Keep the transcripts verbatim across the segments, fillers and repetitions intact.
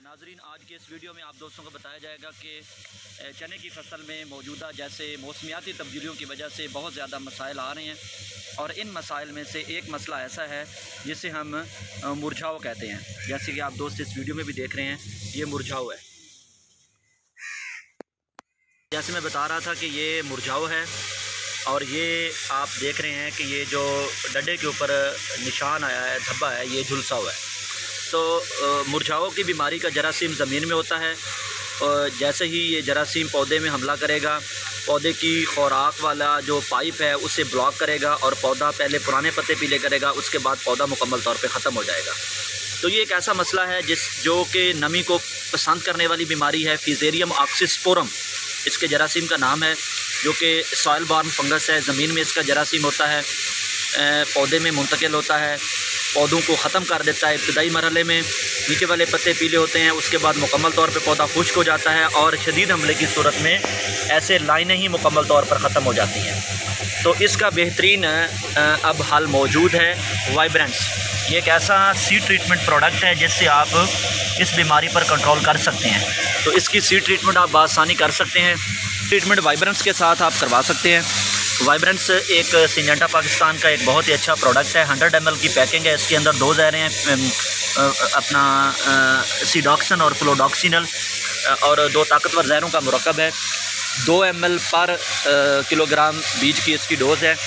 नाजरीन, आज के इस वीडियो में आप दोस्तों को बताया जाएगा कि चने की फसल में मौजूदा जैसे मौसमियाती तब्दीलियों की वजह से बहुत ज़्यादा मसाइल आ रहे हैं और इन मसाइल में से एक मसला ऐसा है जिसे हम मुरझाओ कहते हैं। जैसे कि आप दोस्त इस वीडियो में भी देख रहे हैं, ये मुरझाओ है। जैसे मैं बता रहा था कि ये मुरझाओ है और ये आप देख रहे हैं कि ये जो डंडे के ऊपर निशान आया है, धब्बा है, ये झुलसा हुआ है। तो मुरझाओं की बीमारी का जरासीम ज़मीन में होता है और जैसे ही ये जरासीम पौधे में हमला करेगा, पौधे की खुराक वाला जो पाइप है उसे ब्लॉक करेगा और पौधा पहले पुराने पत्ते पीले करेगा, उसके बाद पौधा मुकम्मल तौर पे ख़त्म हो जाएगा। तो ये एक ऐसा मसला है जिस जो कि नमी को पसंद करने वाली बीमारी है। फिज़ेरियम ऑक्सीस्पोरम इसके जरासीम का नाम है, जो कि सॉइल बॉर्न फंगस है। ज़मीन में इसका जरासीम होता है, पौधे में मुंतकिल होता है, पौधों को ख़त्म कर देता है। इब्तदाई मरहले में नीचे वाले पत्ते पीले होते हैं, उसके बाद मुकम्मल तौर पे पौधा खुश्क हो जाता है और शदीद हमले की सूरत में ऐसे लाइनें ही मुकम्मल तौर पर ख़त्म हो जाती हैं। तो इसका बेहतरीन अब हल मौजूद है, वाइब्रेंट्स। ये एक ऐसा सीड ट्रीटमेंट प्रोडक्ट है जिससे आप इस बीमारी पर कंट्रोल कर सकते हैं। तो इसकी सीड ट्रीटमेंट आप आसानी कर सकते हैं। ट्रीटमेंट वाइब्रेंट्स के साथ आप करवा सकते हैं। वाइब्रेंट्स एक सिंजेंटा पाकिस्तान का एक बहुत ही अच्छा प्रोडक्ट है। हंड्रेड एम एल की पैकिंग है। इसके अंदर दो ज़हरें हैं, अपना सीडॉक्सन और फ्लोडॉक्सिनल, और दो ताकतवर ज़हरों का मुरक्कब है। दो एम एल पर किलोग्राम बीज की इसकी डोज़ है।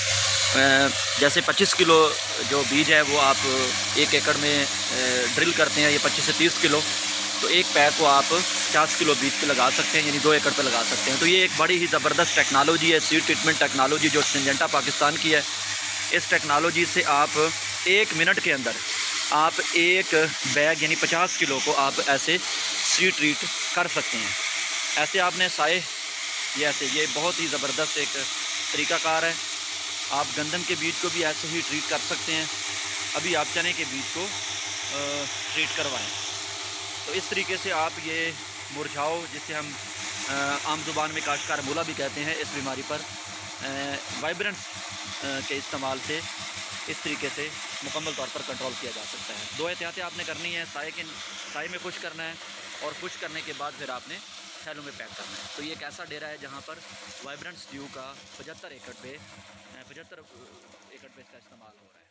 जैसे पच्चीस किलो जो बीज है वो आप एक एकड़ में ड्रिल करते हैं, ये पच्चीस से तीस किलो, तो एक पैक को आप पचास किलो बीज पे लगा सकते हैं, यानी दो एकड़ पे लगा सकते हैं। तो ये एक बड़ी ही ज़बरदस्त टेक्नोलॉजी है, सीड ट्रीटमेंट टेक्नोलॉजी, जो सिंजेंटा पाकिस्तान की है। इस टेक्नोलॉजी से आप एक मिनट के अंदर आप एक बैग यानी पचास किलो को आप ऐसे सीड ट्रीट कर सकते हैं। ऐसे आपने साए, ये ऐसे, ये बहुत ही ज़बरदस्त एक तरीक़ाकार है। आप गंदम के बीज को भी ऐसे ही ट्रीट कर सकते हैं। अभी आप चने के बीज को ट्रीट करवाएँ। तो इस तरीके से आप ये मुरझाओ, जिसे हम आम ज़ुबान में काश्तकार मूला भी कहते हैं, इस बीमारी पर वाइब्रेंट्स के इस्तेमाल से इस तरीके से मुकम्मल तौर पर कंट्रोल किया जा सकता है। दो एहतियातें आपने करनी है। साए के साए में खुश करना है और खुश करने के बाद फिर आपने थैलों में पैक करना है। तो ये एक ऐसा डेरा है जहाँ पर वाइब्रेंट्स ड्यू का पचहत्तर एकड़ पे पचहत्तर एकड़ पे इसका इस्तेमाल हो रहा है।